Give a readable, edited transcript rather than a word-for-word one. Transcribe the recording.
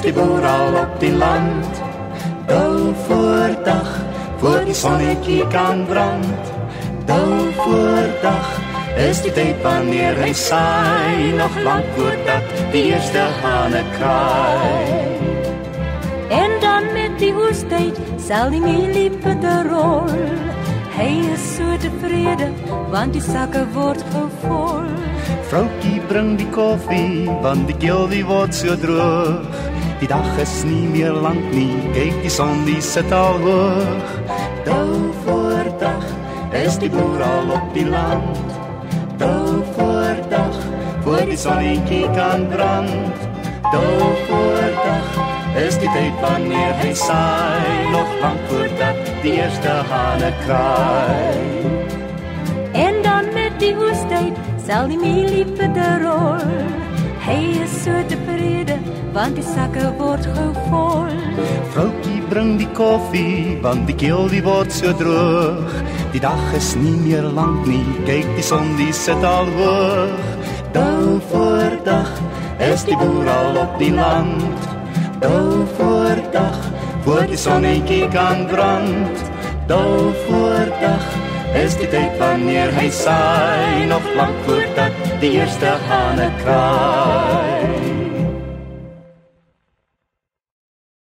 die boer al op die land. Dou voor dag, voor die zonnetjie kan brand. Dou voor dag, is die tyd wanneer hy saai. Nog lang voordat die eerste hane kraai. En dan met die oestyd sal die mieliepitte rol. Hy is so tevrede, want die sakke word gou vol. Vroukie bring die koffie, want die keel die word so droog. Die dag is nie meer lang nie, kyk die son die sit al hoog. Dou voor dag, is die boer al op die land. Dou voor dag, voor die zonnetjie kan brand. Dou voor dag, is die tyd wanneer hy saai. Nog lang voordat die eerste hane kraai. En dan met die oestyd sal die mieliepitte rol. Hy is so tevrede, want die sakke word gou vol. Vroukie bring die koffie, want die keel die word so droog. Die dag is nie meer lang nie, kyk die son die sit al hoog. Dou voor dag, is die boer al op die land. Dou voor dag, voor die zonnetjie kan brand. Dou voor dag, is die tyd wanneer hy saai. Nog lang voordat die eerste hane kraai.